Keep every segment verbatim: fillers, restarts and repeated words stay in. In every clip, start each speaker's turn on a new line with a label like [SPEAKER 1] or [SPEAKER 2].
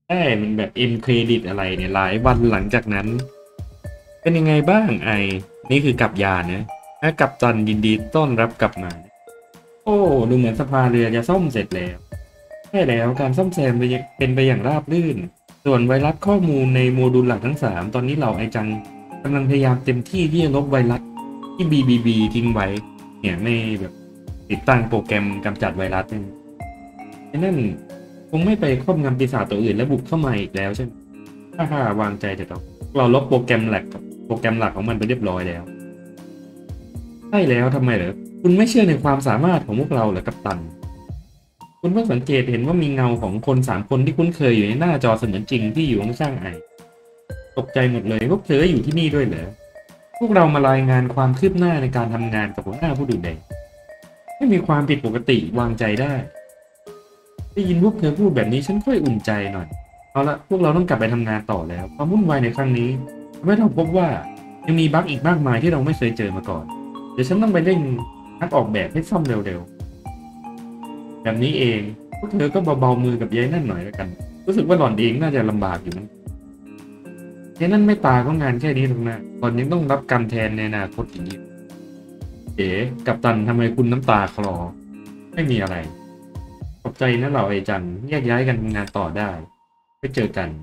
[SPEAKER 1] ได้มันแบบเอ็นเครดิตอะไรเนี่ยหลายวันหลังจากนั้นเป็นยังไงบ้างไอนี่คือกับยานะถ้ากับจันยินดีต้อนรับกลับมาโอ้ดูเหมือนสภาเรือจะซ่อมเสร็จแล้วใช่แล้วการซ่อมแซมเป็นไปอย่างราบรื่นส่วนไวรัสข้อมูลในโมดูลหลักทั้งสามตอนนี้เหล่าไอจังกำลังพยายามเต็มที่ที่จะลบไวรัสที่ บี บี บี ทิ้งไว้เนี่ยไม่แบบติดตั้งโปรแกรมกำจัดไวรัสเนี่ยไอ้นั่นคงไม่ไปครอบงำปีศาจตัวอื่นและบุกเข้ามาอีกแล้วใช่ไหมถ้าหาวางใจเถอะครับเราลบโปรแกรมหลักโปรแกรมหลักของมันไปเรียบร้อยแล้วใช่แล้วทำไมเหรอคุณไม่เชื่อในความสามารถของพวกเราเหรอกัปตันคุณเพิ่งสังเกตเห็นว่ามีเงาของคนสามคนที่คุ้นเคยอยู่ในหน้าจอเสมือนจริงที่อยู่ข้างๆไอตกใจหมดเลยพวกเธออยู่ที่นี่ด้วยเหรอพวกเรามารายงานความคืบหน้าในการทำงานกับหัวหน้าผู้ดูแลไม่มีความผิดปกติวางใจได้ได้ยินพวกเธอพูดแบบนี้ฉันค่อยอุ่นใจหน่อยเอาละพวกเราต้องกลับไปทำงานต่อแล้วความวุ่นวายในครั้งนี้ทำให้เราพบว่ายังมีบั๊กอีกมากมายที่เราไม่เคยเจอมาก่อนเดี๋ยวฉันต้องไปเร่งนักออกแบบให้ซ่อมเร็วๆแบบนี้เองพวกเธอก็เบาๆมือกับยายนั่นหน่อยแล้วกันรู้สึกว่าหล่อนเองน่าจะลำบากอยู่นะยายนั่นไม่ตายก็งานแค่นี้หรอกนะหล่อนยังต้องรับกรรมแทนในอนาคตอย่างนี้เอ๋กัปตันทำไมคุณน้ำตาคลอไม่มีอะไรขอบใจนะเราไอจังแยกย้ายกันทำงานต่อได้ไปเจอกัน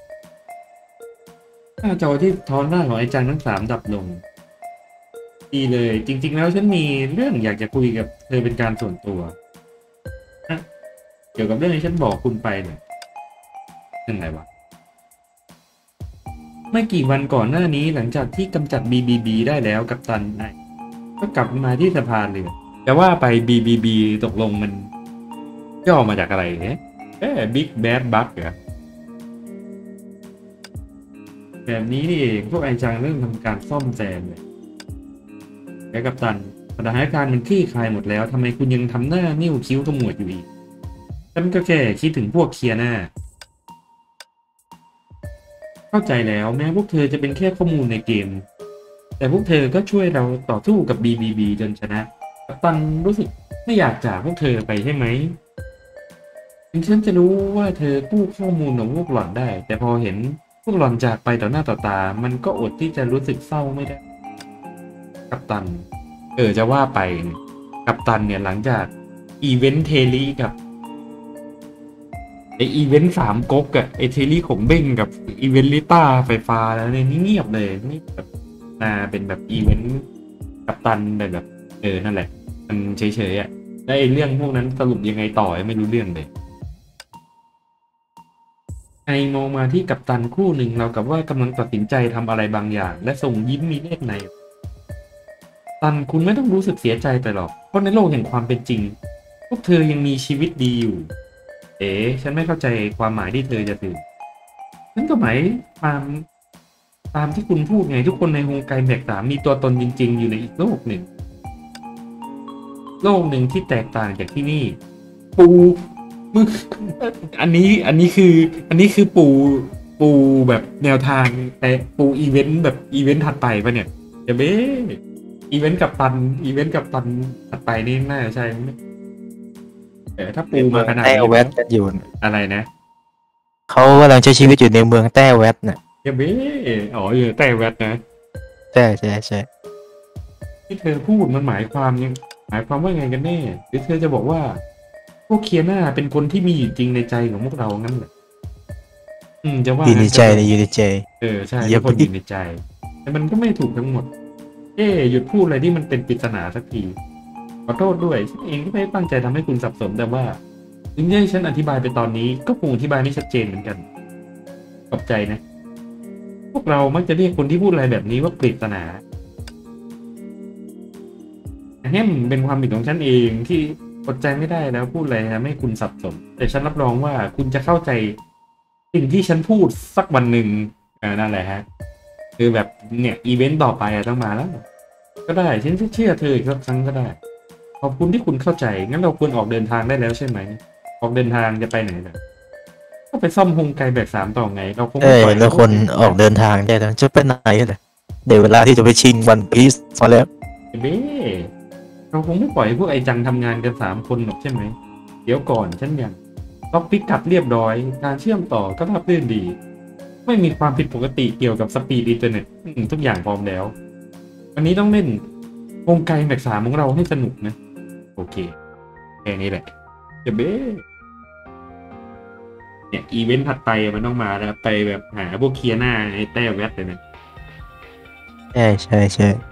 [SPEAKER 1] หน้าจอที่ท้อนหน้าของไอจังทั้งสามดับลงดีเลยจริงๆแล้วฉันมีเรื่องอยากจะคุยกับเธอเป็นการส่วนตัวนะเกี่ยวกับเรื่องที่ฉันบอกคุณไปเนี่ยเรื่องอะไรวะไม่กี่วันก่อนหน้านี้หลังจากที่กำจัด บี บี บี ได้แล้วกัปตันไอก็กลับมาที่สะพานเรือแต่ว่าไป บี บี บี ตกลงมันย่อมาจากอะไรเนี่ยเอ๊ะ Big Bad Bug เหรอแบบนี้นี่เองพวกไอจังเริ่มทำการซ่อมแซมเลยแกกัปตันสถานการณ์มันคลี่คลายหมดแล้วทำไมคุณยังทำหน้านิ้วคิ้วขมวดอยู่อีกฉันก็แค่คิดถึงพวกเคลียร์หน้าเข้าใจแล้วแม้พวกเธอจะเป็นแค่ข้อมูลในเกมแต่พวกเธอก็ช่วยเราต่อสู้กับ บี บี บี จนชนะกัปตันรู้สึกไม่อยากจากพวกเธอไปใช่ไหมถึงฉันจะรู้ว่าเธอกู้ข้อมูลของพวกหล่อนได้แต่พอเห็นพวกหล่อนจากไปต่อหน้าต่อตามันก็อดที่จะรู้สึกเศร้าไม่ได้กัปตันเออจะว่าไปกัปตันเนี่ยหลังจากอีเวนต์เทลีกับไออีเวนต์สามก๊กอะไอเทลีของเบ้งกับอีเวนต์ลิต้าไฟฟ้าแล้วเนี่ยนี่เงียบเลยนี่แบบนาเป็นแบบอีเวนต์กัปตันแต่แบบเออนั่นแหละมันเฉยๆอะแล้วไอเรื่องพวกนั้นสรุปยังไงต่อไม่รู้เรื่องเลยไอมองมาที่กัปตันคู่หนึ่งเรากับว่ากำลังตัดสินใจทำอะไรบางอย่างและส่งยิ้มมีเลขในตันคุณไม่ต้องรู้สึกเสียใจไปหรอกเพราะในโลกแห่งความเป็นจริงพวกเธอยังมีชีวิตดีอยู่เอ๋ฉันไม่เข้าใจความหมายที่เธอจะสื่อนั่นก็หมายตามตามที่คุณพูดไงทุกคนในโฮไกแบกสามมีตัวตนจริงๆอยู่ในอีกโลกหนึ่งโลกหนึ่งที่แตกต่างจากที่นี่ปูมึงอันนี้อันนี้คืออันนี้คือปูปูแบบแนวทางแต่ปูอีเวนต์แบบอีเวนต์ถัดไปปะเนี่ยจะเบ้อีเวนต์กับตันอีเวนต์กับตันถัดไปนี่น่าจะใช่ไหมเออถ้าปูมาขนาดนี้
[SPEAKER 2] แต้แวดกันอยู่
[SPEAKER 1] อะไรนะ
[SPEAKER 2] เขากำลังใช้ชีวิตอยู่ในเมืองแต้แวดน่ะ
[SPEAKER 1] จะเบ้อ๋ออยู่แต่แวดนะ
[SPEAKER 2] ใช่ใช่ใช่
[SPEAKER 1] ที่เธอพูดมันหมายความยังหมายความว่าไงกันแน่หรือเธอจะบอกว่าพวกเคียน่าเป็นคนที่มีอยู่จริงในใจของพวกเรางั้นเหรออืมจะว่า
[SPEAKER 2] อยู่ในใจเลยอยู่ในใจ
[SPEAKER 1] เออใช่ทุกคนอยู่ในใจแต่มันก็ไม่ถูกทั้งหมดเอ๊หยุดพูดอะไรที่มันเป็นปริศนาสักทีขอโทษด้วยฉันเองก็ไม่ตั้งใจทำให้คุณสับสนแต่ว่าถึงให้ฉันอธิบายไปตอนนี้ก็คงอธิบายไม่ชัดเจนเหมือนกันขอบใจนะพวกเรามักจะเรียกคนที่พูดอะไรแบบนี้ว่าปริศนาแฮมเป็นความผิดของฉันเองที่อดใจไม่ได้แล้วพูดอะไรทำให้คุณสับสนแต่ฉันรับรองว่าคุณจะเข้าใจสิ่งที่ฉันพูดสักวันหนึ่งอ่านั่นแหละฮะคือแบบเนี่ยอีเวนต์ต่อไปต้องมาแล้วก็ได้ฉันเชื่อเธออีกสักครั้งก็ได้ขอบคุณที่คุณเข้าใจงั้นเราควรออกเดินทางได้แล้วใช่ไหมออกเดินทางจะไปไหนล่ะก็ไปซ่อมโฮงไกแบกสามต่อไงเราคง
[SPEAKER 2] เออแล้วคนออกเดินทางได้แล้วจะไปไหนเลยเดี๋ยวเวลาที่จะไปชิงวันพีซมาแล้ว
[SPEAKER 1] เบ้เราคงไม่ปล่อยพวกไอจังทำงานกันสามคนหรอกใช่ไหมเดี๋ยวก่อนฉันยังล็อกพิกัดเรียบร้อยการเชื่อมต่อก็ราบรื่นดี ไม่มีความผิดปกติเกี่ยวกับสปีดอินเทอร์เน็ตอืมทุกอย่างพร้อมแล้ว วันนี้ต้องเล่นวงไกลแม็กสามของเราให้สนุกนะ โอเคแค่นี้แหละเจะเบ้เนี่ยอีเวนต์ถัดไปมันต้องมาแล้วไปแบบหาพวกเคลียร์หน้าไอ้แต้แวดเลยนะ
[SPEAKER 2] ใช่ใช่ใช่